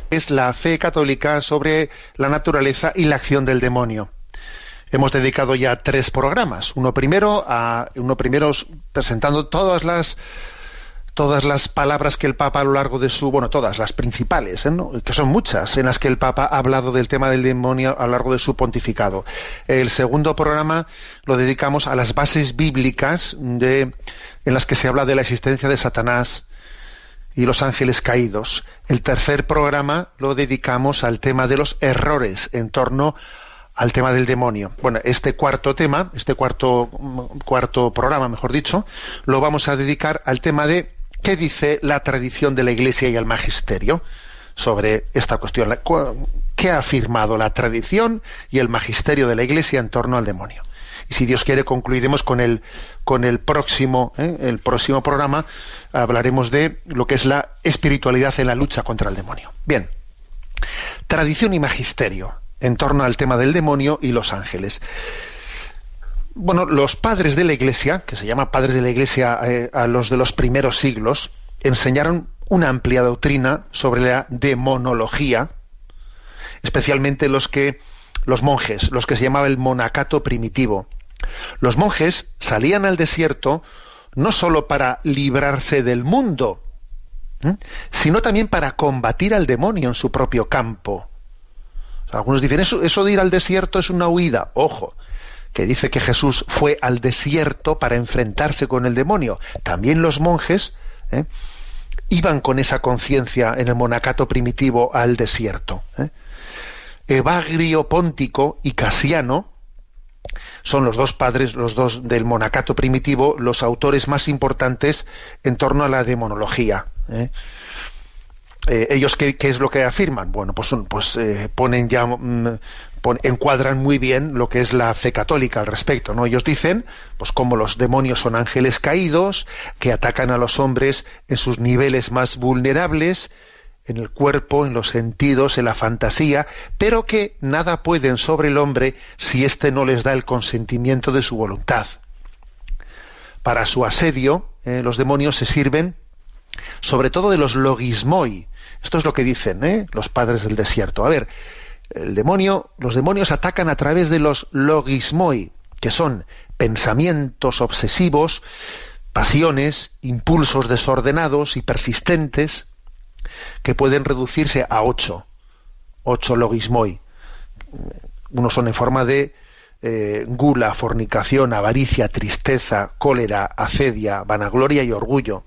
Es la fe católica sobre la naturaleza y la acción del demonio. Hemos dedicado ya 3 programas. Uno primero presentando todas las palabras que el Papa a lo largo de su, todas las principales, ¿no? Que son muchas, en las que el Papa ha hablado del tema del demonio a lo largo de su pontificado. El segundo programa lo dedicamos a las bases bíblicas en las que se habla de la existencia de Satanás y los ángeles caídos. El tercer programa lo dedicamos al tema de los errores en torno al tema del demonio. Bueno, este cuarto programa, mejor dicho, lo vamos a dedicar al tema de qué dice la tradición de la Iglesia y el magisterio sobre esta cuestión. ¿Qué ha afirmado la tradición y el magisterio de la Iglesia en torno al demonio? Y si Dios quiere, concluiremos con el próximo programa. Hablaremos de lo que es la espiritualidad en la lucha contra el demonio. Bien, tradición y magisterio en torno al tema del demonio y los ángeles. Bueno, los padres de la Iglesia, que se llaman padres de la Iglesia a los de los primeros siglos, enseñaron una amplia doctrina sobre la demonología, especialmente los monjes, los que se llamaba el monacato primitivo. Los monjes salían al desierto no sólo para librarse del mundo, sino también para combatir al demonio en su propio campo. O sea, algunos dicen, eso de ir al desierto es una huida. Ojo, que dice que Jesús fue al desierto para enfrentarse con el demonio. También los monjes iban con esa conciencia en el monacato primitivo al desierto. Evagrio Póntico y Casiano son los dos padres, los dos del monacato primitivo, los autores más importantes en torno a la demonología. Ellos, ¿qué es lo que afirman? Bueno, encuadran muy bien lo que es la fe católica al respecto, ¿no? Ellos dicen, pues como los demonios son ángeles caídos, que atacan a los hombres en sus niveles más vulnerables, en el cuerpo, en los sentidos, en la fantasía, pero que nada pueden sobre el hombre si éste no les da el consentimiento de su voluntad. Para su asedio, los demonios se sirven sobre todo de los logismoi. Esto es lo que dicen los padres del desierto. A ver, los demonios atacan a través de los logismoi, que son pensamientos obsesivos, pasiones, impulsos desordenados y persistentes, que pueden reducirse a 8 logismoi. Unos son en forma de gula, fornicación, avaricia, tristeza, cólera, acedia, vanagloria y orgullo.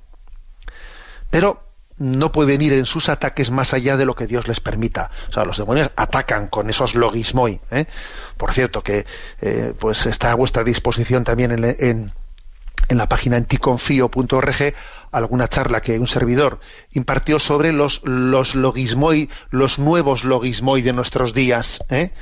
Pero no pueden ir en sus ataques más allá de lo que Dios les permita. O sea, los demonios atacan con esos logismoi. Por cierto, que pues está a vuestra disposición también en la página anticonfio.org alguna charla que un servidor impartió sobre los logismoi, los nuevos logismoi de nuestros días.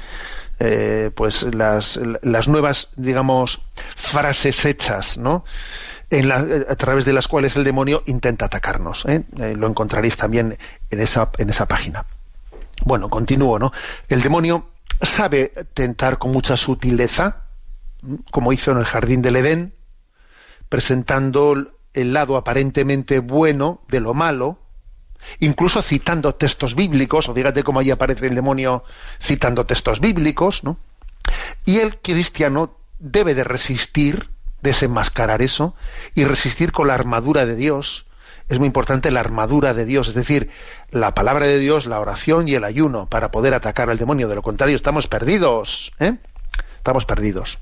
Pues las nuevas, digamos, frases hechas, ¿no?, a través de las cuales el demonio intenta atacarnos. Lo encontraréis también en esa página. Bueno, continúo, ¿no? El demonio sabe tentar con mucha sutileza, como hizo en el jardín del Edén, presentando el lado aparentemente bueno de lo malo, incluso citando textos bíblicos, o fíjate cómo ahí aparece el demonio citando textos bíblicos, ¿no? Y el cristiano debe de resistir, desenmascarar eso, y resistir con la armadura de Dios. Es muy importante la armadura de Dios, es decir, la palabra de Dios, la oración y el ayuno, para poder atacar al demonio. De lo contrario, estamos perdidos. Estamos perdidos.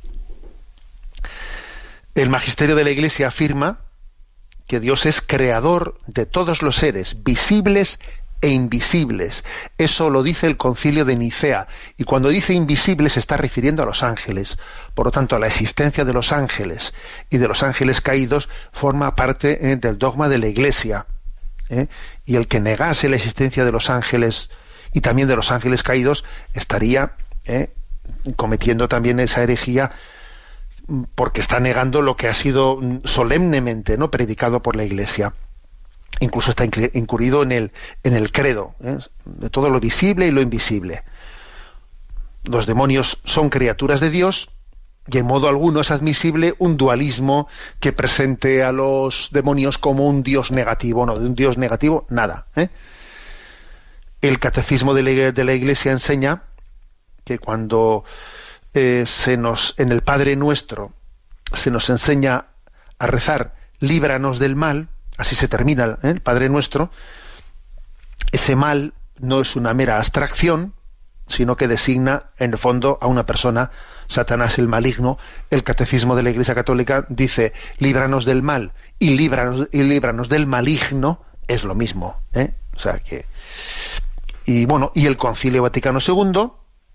El magisterio de la Iglesia afirma que Dios es creador de todos los seres, visibles e invisibles. Eso lo dice el Concilio de Nicea, y cuando dice invisibles se está refiriendo a los ángeles. Por lo tanto, la existencia de los ángeles y de los ángeles caídos forma parte del dogma de la Iglesia. Y el que negase la existencia de los ángeles y también de los ángeles caídos estaría cometiendo también esa herejía, porque está negando lo que ha sido solemnemente, ¿no?, predicado por la Iglesia. Incluso está incurrido en el credo, de todo lo visible y lo invisible. Los demonios son criaturas de Dios, y en modo alguno es admisible un dualismo que presente a los demonios como un Dios negativo. No, de un Dios negativo, nada. El catecismo de la Iglesia enseña que cuando en el Padre Nuestro se nos enseña a rezar, líbranos del mal, así se termina el Padre Nuestro, ese mal no es una mera abstracción, sino que designa en el fondo a una persona, Satanás el maligno. El catecismo de la Iglesia Católica dice, líbranos del mal y líbranos del maligno, es lo mismo, o sea que, y bueno, y el Concilio Vaticano II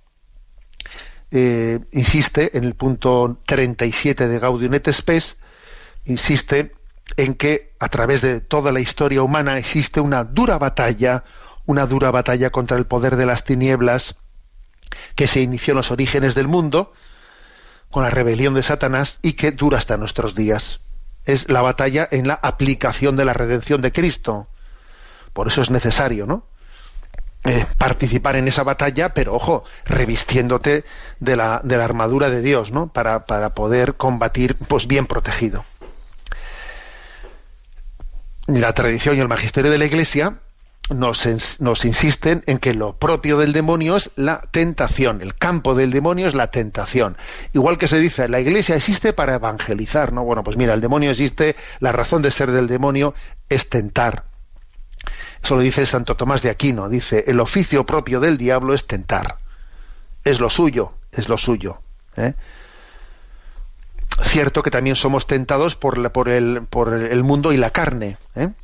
insiste en el punto 37 de Gaudium et Spes, insiste en que a través de toda la historia humana existe una dura batalla contra el poder de las tinieblas que se inició en los orígenes del mundo con la rebelión de Satanás y que dura hasta nuestros días. Es la batalla en la aplicación de la redención de Cristo. Por eso es necesario, ¿no?, participar en esa batalla, pero ojo, revistiéndote de la armadura de Dios, ¿no?, para poder combatir, pues, bien protegido. La tradición y el magisterio de la Iglesia nos insisten en que lo propio del demonio es la tentación, el campo del demonio es la tentación. Igual que se dice, la Iglesia existe para evangelizar, ¿no? Bueno, pues mira, el demonio existe, la razón de ser del demonio es tentar. Eso lo dice Santo Tomás de Aquino, dice, el oficio propio del diablo es tentar. Es lo suyo. Cierto que también somos tentados por el mundo y la carne,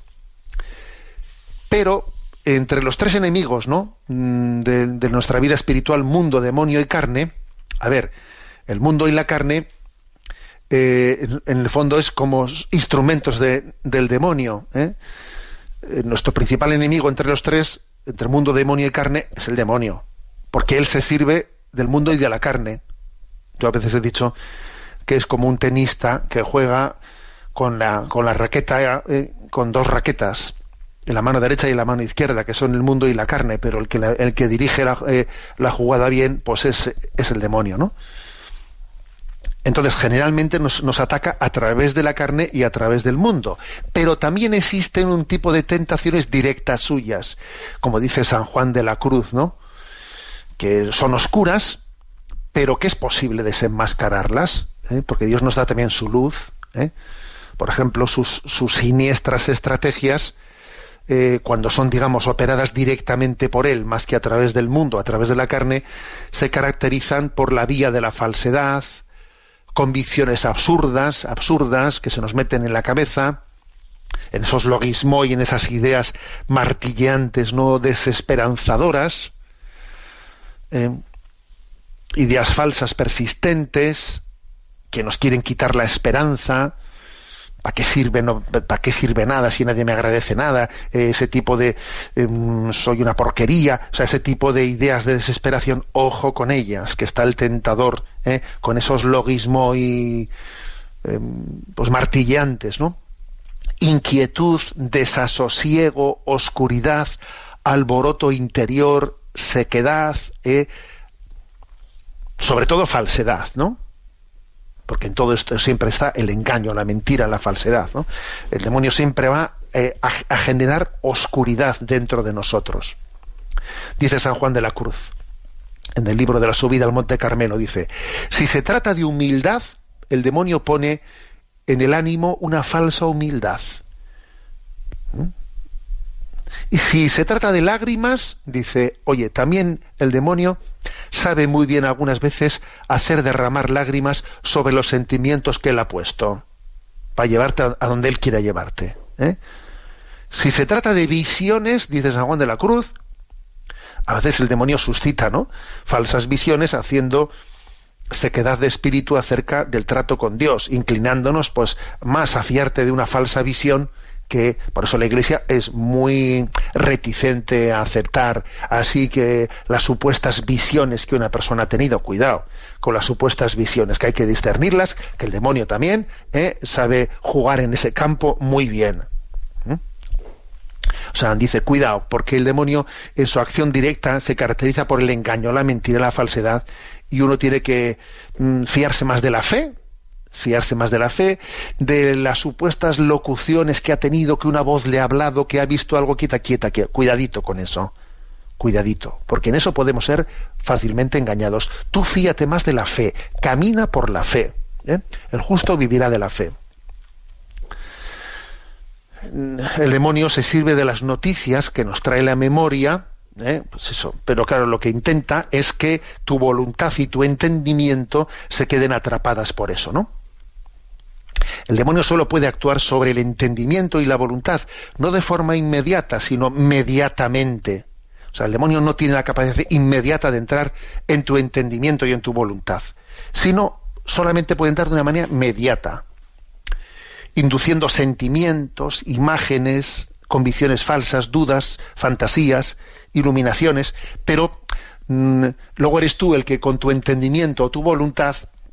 pero entre los tres enemigos, ¿no?, de nuestra vida espiritual, mundo, demonio y carne, a ver, el mundo y la carne en el fondo es como instrumentos del demonio. Nuestro principal enemigo entre los tres, entre mundo, demonio y carne, es el demonio, porque él se sirve del mundo y de la carne. Yo a veces he dicho que es como un tenista que juega con la raqueta, con dos raquetas, en la mano derecha y en la mano izquierda, que son el mundo y la carne, pero el que dirige la jugada bien, pues es el demonio, ¿no? Entonces, generalmente nos ataca a través de la carne y a través del mundo. Pero también existen un tipo de tentaciones directas suyas, como dice San Juan de la Cruz, ¿no?, que son oscuras, pero que es posible desenmascararlas, porque Dios nos da también su luz. Por ejemplo, sus siniestras estrategias, cuando son, digamos, operadas directamente por Él, más que a través del mundo, a través de la carne, se caracterizan por la vía de la falsedad, convicciones absurdas que se nos meten en la cabeza, en esos logismos y en esas ideas martilleantes, no desesperanzadoras, ideas falsas persistentes que nos quieren quitar la esperanza. ¿Para qué sirve? ¿Para qué sirve nada si nadie me agradece nada? Ese tipo de soy una porquería, o sea, ese tipo de ideas de desesperación, ojo con ellas, que está el tentador con esos logismos y pues martilleantes, ¿no? Inquietud, desasosiego, oscuridad, alboroto interior, sequedad, sobre todo falsedad, ¿no? Porque en todo esto siempre está el engaño, la mentira, la falsedad, ¿no? El demonio siempre va a generar oscuridad dentro de nosotros. Dice San Juan de la Cruz, en el libro de la subida al Monte Carmelo, dice, si se trata de humildad, el demonio pone en el ánimo una falsa humildad. Y si se trata de lágrimas, dice, oye, también el demonio sabe muy bien algunas veces hacer derramar lágrimas sobre los sentimientos que él ha puesto, para llevarte a donde él quiera llevarte. Si se trata de visiones, dice San Juan de la Cruz, a veces el demonio suscita, ¿no?, falsas visiones, haciendo sequedad de espíritu acerca del trato con Dios, inclinándonos pues más a fiarte de una falsa visión, que por eso la Iglesia es muy reticente a aceptar así que las supuestas visiones que una persona ha tenido. Cuidado con las supuestas visiones, que hay que discernirlas, que el demonio también sabe jugar en ese campo muy bien. O sea, dice, cuidado, porque el demonio en su acción directa se caracteriza por el engaño, la mentira, la falsedad, y uno tiene que fiarse más de la fe, de las supuestas locuciones que ha tenido, que una voz le ha hablado, que ha visto algo, quieta, cuidadito con eso, cuidadito, porque en eso podemos ser fácilmente engañados. Tú fíate más de la fe, camina por la fe, ¿eh? El justo vivirá de la fe. El demonio se sirve de las noticias que nos trae la memoria, pues eso, pero claro, lo que intenta es que tu voluntad y tu entendimiento se queden atrapadas por eso, ¿no? El demonio solo puede actuar sobre el entendimiento y la voluntad, no de forma inmediata, sino mediatamente. O sea, el demonio no tiene la capacidad inmediata de entrar en tu entendimiento y en tu voluntad, sino solamente puede entrar de una manera mediata, induciendo sentimientos, imágenes, convicciones falsas, dudas, fantasías, iluminaciones, pero luego eres tú el que con tu entendimiento o tu voluntad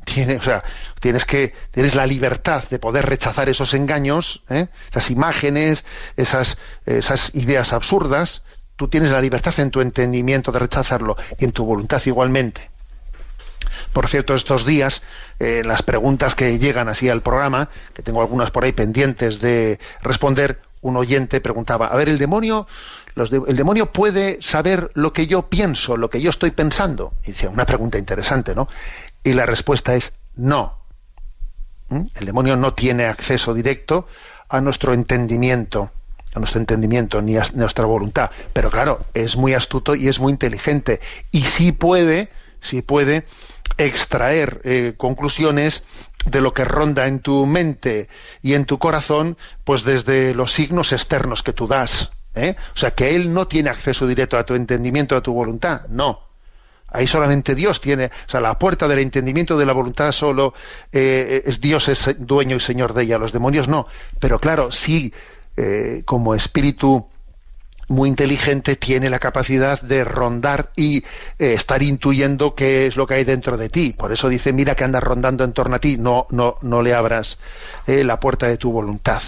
tienes la libertad de poder rechazar esos engaños, esas imágenes, esas ideas absurdas. Tú tienes la libertad en tu entendimiento de rechazarlo y en tu voluntad igualmente. Por cierto, estos días, las preguntas que llegan así al programa, que tengo algunas por ahí pendientes de responder, un oyente preguntaba, a ver, ¿el demonio puede saber lo que yo pienso, lo que yo estoy pensando? Y dice, una pregunta interesante, ¿no? Y la respuesta es no. El demonio no tiene acceso directo a nuestro entendimiento, ni a nuestra voluntad. Pero claro, es muy astuto y es muy inteligente. Y sí puede extraer conclusiones de lo que ronda en tu mente y en tu corazón, pues desde los signos externos que tú das. O sea, que él no tiene acceso directo a tu entendimiento, a tu voluntad. No. Ahí solamente Dios tiene, o sea, la puerta del entendimiento de la voluntad solo es Dios, es dueño y señor de ella. Los demonios no. Pero claro, sí, como espíritu muy inteligente tiene la capacidad de rondar y estar intuyendo qué es lo que hay dentro de ti. Por eso dice, mira que andas rondando en torno a ti, no le abras la puerta de tu voluntad.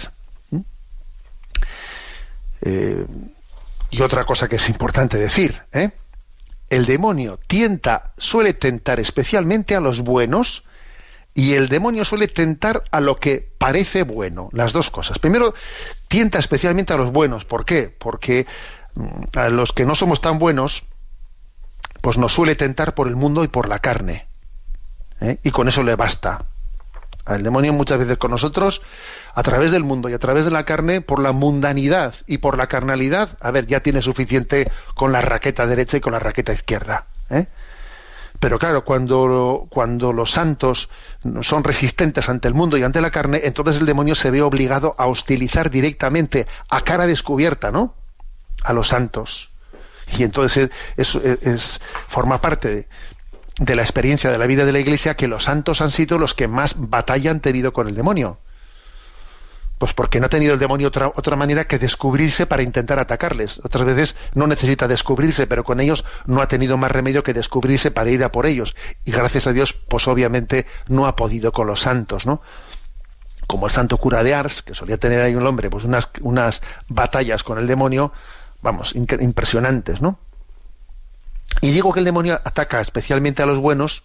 Y otra cosa que es importante decir, el demonio suele tentar especialmente a los buenos, y el demonio suele tentar a lo que parece bueno, las dos cosas. Primero, tienta especialmente a los buenos. ¿Por qué? Porque a los que no somos tan buenos, pues nos suele tentar por el mundo y por la carne. Y con eso le basta. El demonio muchas veces con nosotros, a través del mundo y a través de la carne, por la mundanidad y por la carnalidad, ya tiene suficiente con la raqueta derecha y con la raqueta izquierda. Pero claro, cuando los santos son resistentes ante el mundo y ante la carne, entonces el demonio se ve obligado a hostilizar directamente, a cara descubierta, ¿no?, a los santos. Y entonces forma parte de la experiencia de la vida de la Iglesia que los santos han sido los que más batalla han tenido con el demonio. Pues porque no ha tenido el demonio otra manera que descubrirse para intentar atacarles. Otras veces no necesita descubrirse, pero con ellos no ha tenido más remedio que descubrirse para ir a por ellos. Y gracias a Dios, pues obviamente no ha podido con los santos, ¿no? Como el santo cura de Ars, que solía tener ahí un hombre, pues unas batallas con el demonio, impresionantes, ¿no? Y digo que el demonio ataca especialmente a los buenos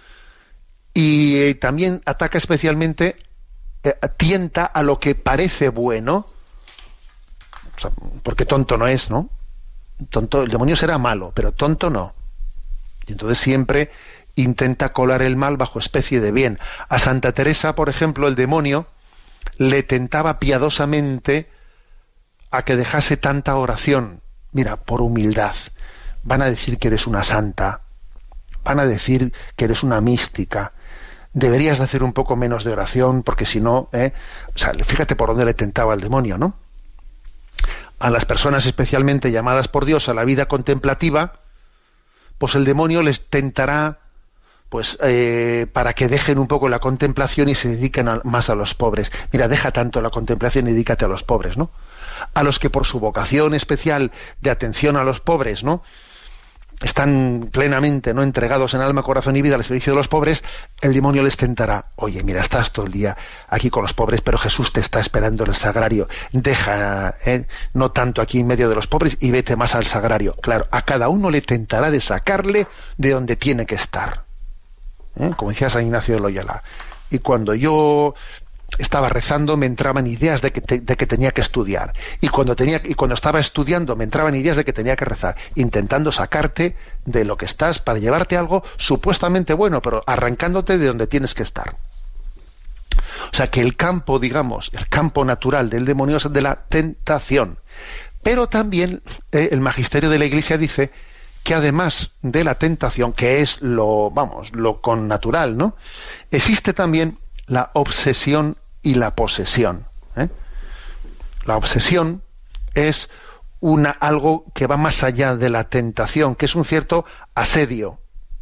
y también ataca especialmente, tienta a lo que parece bueno, o sea, porque tonto no es, ¿no? El demonio será malo, pero tonto no. Y entonces siempre intenta colar el mal bajo especie de bien. A Santa Teresa, por ejemplo, el demonio le tentaba piadosamente a que dejase tanta oración. Mira, por humildad. Van a decir que eres una santa, van a decir que eres una mística, deberías de hacer un poco menos de oración, porque si no, o sea, fíjate por dónde le tentaba el demonio, ¿no? A las personas especialmente llamadas por Dios a la vida contemplativa, pues el demonio les tentará, pues para que dejen un poco la contemplación y se dediquen más a los pobres. Mira, deja tanto la contemplación y dedícate a los pobres, ¿no? A los que por su vocación especial de atención a los pobres, ¿no?, están plenamente, ¿no?, entregados en alma, corazón y vida al servicio de los pobres, el demonio les tentará. Oye, mira, estás todo el día aquí con los pobres, pero Jesús te está esperando en el sagrario. Deja, no tanto aquí en medio de los pobres y vete más al sagrario. Claro, a cada uno le tentará de sacarle de donde tiene que estar. Como decía San Ignacio de Loyola. Y cuando yo estaba rezando, me entraban ideas de que tenía que estudiar. Y cuando estaba estudiando, me entraban ideas de que tenía que rezar, intentando sacarte de lo que estás para llevarte a algo supuestamente bueno, pero arrancándote de donde tienes que estar. O sea que el campo, digamos, el campo natural del demonio es de la tentación. Pero también el magisterio de la Iglesia dice que además de la tentación, que es lo connatural, ¿no? Existe también la obsesión y la posesión. La obsesión es algo que va más allá de la tentación, que es un cierto asedio,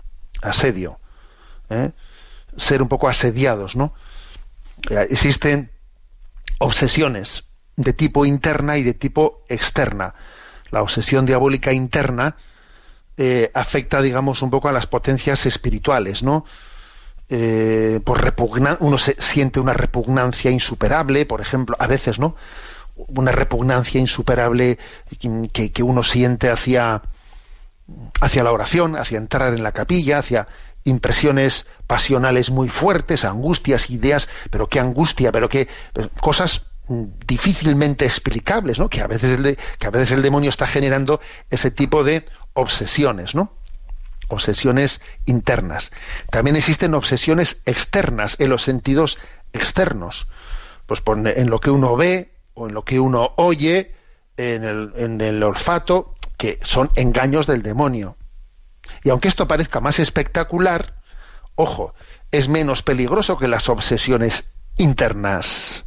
ser un poco asediados, ¿no? Existen obsesiones de tipo interna y de tipo externa. La obsesión diabólica interna afecta, digamos, un poco a las potencias espirituales, ¿no? Uno siente una repugnancia insuperable, por ejemplo, a veces, ¿no? Una repugnancia insuperable que uno siente hacia la oración, hacia entrar en la capilla, hacia impresiones pasionales muy fuertes, angustias, ideas, pero qué angustia, pero qué cosas difícilmente explicables, ¿no? Que a veces el demonio está generando ese tipo de obsesiones, ¿no? Obsesiones internas. También existen obsesiones externas, en los sentidos externos, pues en lo que uno ve o en lo que uno oye, en el olfato, que son engaños del demonio. Y aunque esto parezca más espectacular, ojo, es menos peligroso que las obsesiones internas.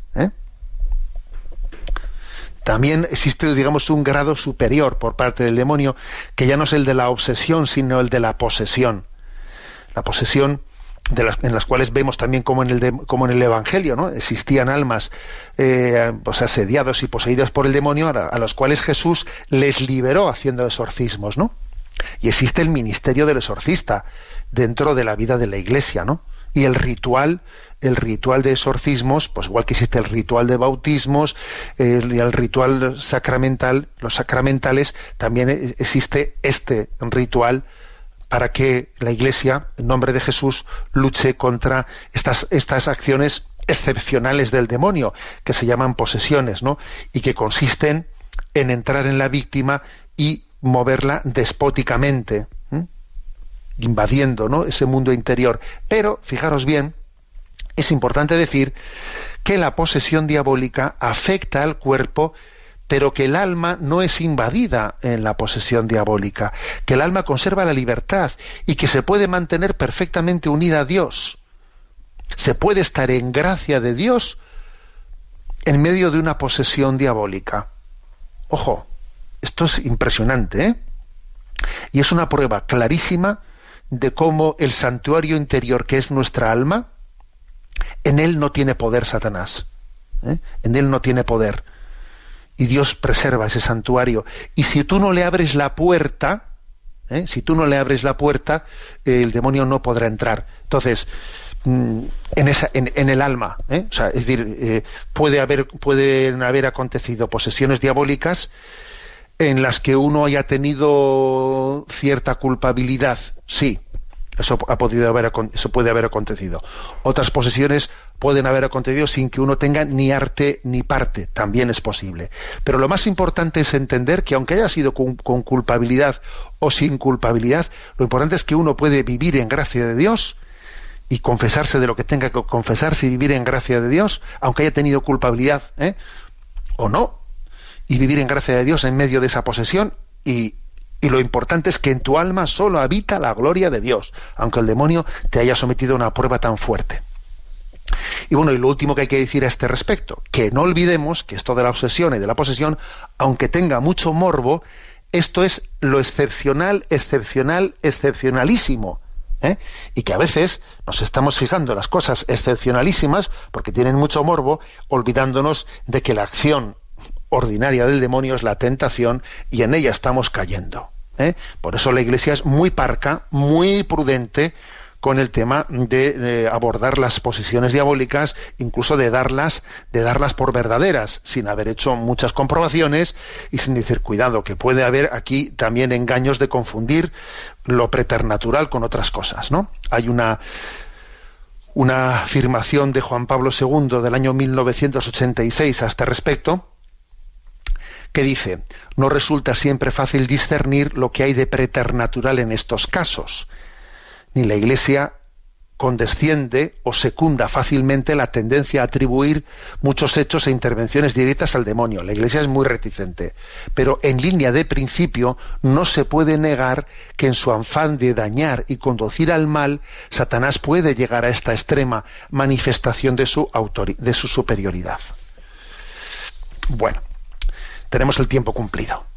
También existe, digamos, un grado superior por parte del demonio, que ya no es el de la obsesión, sino el de la posesión. La posesión en las cuales vemos también como en el Evangelio, ¿no? Existían almas pues asediados y poseídas por el demonio, a los cuales Jesús les liberó haciendo exorcismos, ¿no? Y existe el ministerio del exorcista dentro de la vida de la Iglesia, ¿no? Y el ritual de exorcismos, pues igual que existe el ritual de bautismos, el ritual sacramental, los sacramentales, también existe este ritual para que la Iglesia, en nombre de Jesús, luche contra estas acciones excepcionales del demonio, que se llaman posesiones, ¿no? Y que consisten en entrar en la víctima y moverla despóticamente, invadiendo, ¿no?, ese mundo interior. Pero, fijaros bien, es importante decir que la posesión diabólica afecta al cuerpo, pero que el alma no es invadida en la posesión diabólica, que el alma conserva la libertad y que se puede mantener perfectamente unida a Dios. Se puede estar en gracia de Dios en medio de una posesión diabólica. Ojo, esto es impresionante, ¿eh? Y es una prueba clarísima de cómo el santuario interior, que es nuestra alma, en él no tiene poder Satanás, en él no tiene poder, y Dios preserva ese santuario. Y si tú no le abres la puerta, el demonio no podrá entrar. Entonces, en el alma, o sea, es decir, pueden haber acontecido posesiones diabólicas en las que uno haya tenido cierta culpabilidad, sí, eso puede haber acontecido. Otras posesiones pueden haber acontecido sin que uno tenga ni arte ni parte, también es posible. Pero lo más importante es entender que aunque haya sido con culpabilidad o sin culpabilidad, lo importante es que uno puede vivir en gracia de Dios y confesarse de lo que tenga que confesarse y vivir en gracia de Dios, aunque haya tenido culpabilidad, o no, y vivir en gracia de Dios en medio de esa posesión, y lo importante es que en tu alma solo habita la gloria de Dios, aunque el demonio te haya sometido a una prueba tan fuerte. Y bueno, y lo último que hay que decir a este respecto, que no olvidemos que esto de la obsesión y de la posesión, aunque tenga mucho morbo, esto es lo excepcionalísimo, y que a veces nos estamos fijando en las cosas excepcionalísimas porque tienen mucho morbo, olvidándonos de que la acción ordinaria del demonio es la tentación, y en ella estamos cayendo. Por eso la Iglesia es muy parca, muy prudente con el tema de abordar las posesiones diabólicas, incluso de darlas por verdaderas, sin haber hecho muchas comprobaciones y sin decir, cuidado, que puede haber aquí también engaños de confundir lo preternatural con otras cosas, ¿no? Hay una una afirmación de Juan Pablo II del año 1986 a este respecto, que dice: no resulta siempre fácil discernir lo que hay de preternatural en estos casos, ni la Iglesia condesciende o secunda fácilmente la tendencia a atribuir muchos hechos e intervenciones directas al demonio. La Iglesia es muy reticente, pero en línea de principio no se puede negar que en su afán de dañar y conducir al mal, Satanás puede llegar a esta extrema manifestación de su superioridad. Bueno, tenemos el tiempo cumplido.